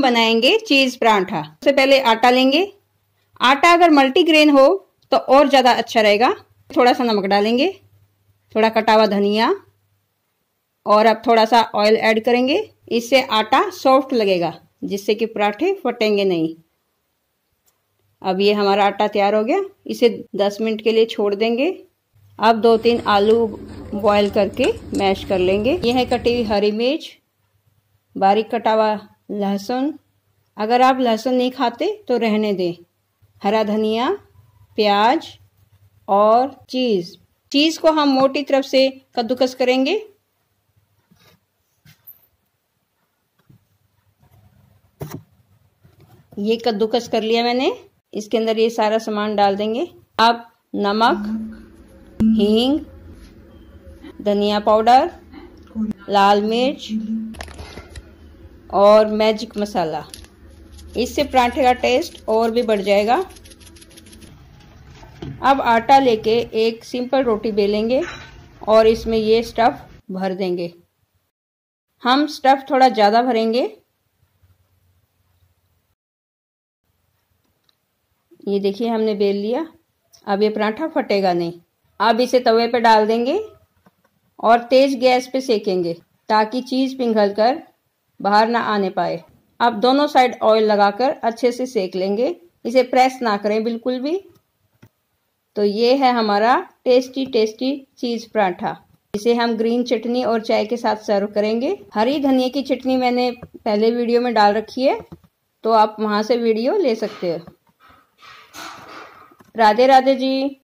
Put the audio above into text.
बनाएंगे चीज परांठा। सबसे पहले आटा लेंगे। आटा अगर मल्टीग्रेन हो तो और ज्यादा अच्छा रहेगा। थोड़ा सा नमक डालेंगे, थोड़ा कटा हुआ धनिया, और अब थोड़ा सा ऑयल ऐड करेंगे। इससे आटा सॉफ्ट लगेगा, जिससे कि पराठे फटेंगे नहीं। अब ये हमारा आटा तैयार हो गया। इसे 10 मिनट के लिए छोड़ देंगे। अब 2-3 आलू बॉईल करके मैश कर लेंगे। ये है कटी हुई हरी मिर्च, बारीक कटा हुआ लहसुन, अगर आप लहसुन नहीं खाते तो रहने दें, हरा धनिया, प्याज और चीज। चीज को हम मोटी तरफ से कद्दूकस करेंगे। ये कद्दूकस कर लिया मैंने। इसके अंदर ये सारा सामान डाल देंगे। अब नमक, हींग, धनिया पाउडर, लाल मिर्च और मैजिक मसाला। इससे पराठे का टेस्ट और भी बढ़ जाएगा। अब आटा लेके एक सिंपल रोटी बेलेंगे और इसमें ये स्टफ भर देंगे। हम स्टफ थोड़ा ज़्यादा भरेंगे। ये देखिए हमने बेल लिया। अब ये पराठा फटेगा नहीं। अब इसे तवे पे डाल देंगे और तेज गैस पे सेकेंगे ताकि चीज़ पिघलकर बाहर ना आने पाए। अब दोनों साइड ऑयल लगाकर अच्छे से सेक लेंगे। इसे प्रेस ना करें बिल्कुल भी। तो ये है हमारा टेस्टी टेस्टी चीज़ पराठा। इसे हम ग्रीन चटनी और चाय के साथ सर्व करेंगे। हरी धनिया की चटनी मैंने पहले वीडियो में डाल रखी है, तो आप वहां से वीडियो ले सकते हो। राधे राधे जी।